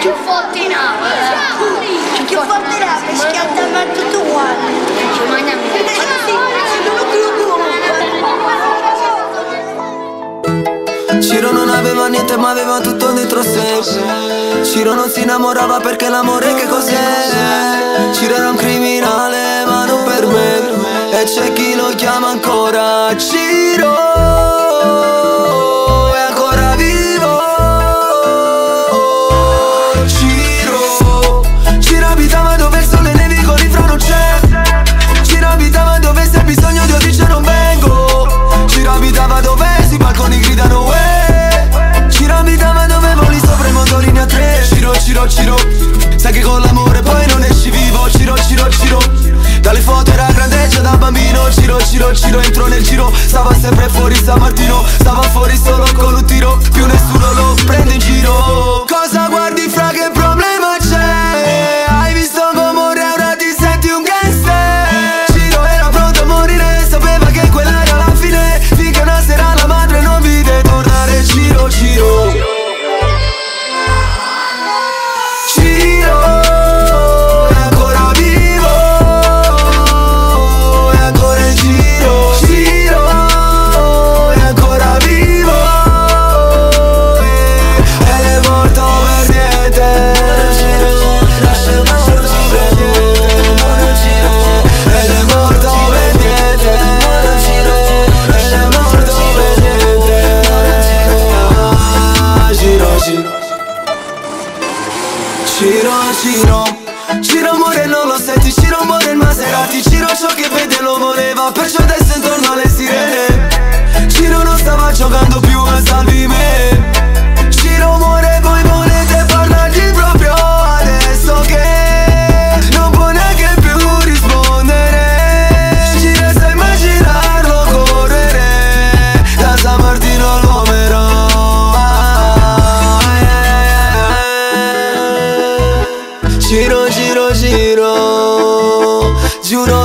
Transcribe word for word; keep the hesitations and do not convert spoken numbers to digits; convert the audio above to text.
più forte in aula. Più forte in aula, schiatta ma tutto uguale. Ci mangiamo. Ciro non aveva niente ma aveva tutto dentro sé. Ciro non si innamorava perché l'amore che cos'è? Ciro era un criminale ma non per me. E c'è chi lo chiama ancora Ciro. È ancora vivo Ciro. Ciro abitava dove il sole nei vicoli fra non c'è. Ciro abitava dove se hai bisogno Dio dice non vengo. Ciro abitava dove sui balconi gridano uè. Ciro abitava dove voli sopra i motorini a tre. Ciro, Ciro, Ciro, sai che con l'amore poi non esci vivo. Ciro, Ciro, Ciro, dalle foto era grandeggia da bambino. Ciro, Ciro, Ciro, entro nel giro. Stava sempre fuori San Martino. Stava fuori solo con un tiro. Più nessuno lo prende in giro. Cosa guardi fra, che problema c'è? Hai visto come ora ti senti un gangster. Ciro era pronto a morire, sapeva che quella era la fine. Finché una sera la madre non vide tornare Ciro, Ciro. Ciro è ancora vivo, è ancora in giro. Ciro è ancora vivo ed è morto per niente. Ed è morto per niente. Ed è morto per niente. Ed è morto per niente. Ah, Ciro, Ciro. Ciro, Ciro, Ciro muore e non lo senti. Ciro muore il Maserati. Ciro ciò che vede lo voleva, perciò adesso intorno alle sirene. Ciro non stava giocando più a salvi me. Ciro muore e voi volete parlargli proprio adesso che non può neanche più rispondere. Ciro sa immaginarlo correre da San Martino all'Omero. Ciro, Ciro, Ciro, giuro